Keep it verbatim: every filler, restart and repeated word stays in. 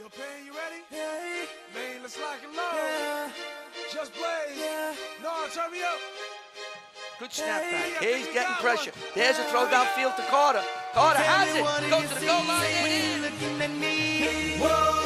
Yo, Pain, you ready? Yeah. Man, let's lock and load. Yeah. Just Blaze. Yeah. No, turn me up. Good snapback. Hey, He's we getting got pressure. one. There's a throw downfield to Carter. Carter Tell has me it. what do Goes you to the goal line. see when And you're in. looking at me. Whoa.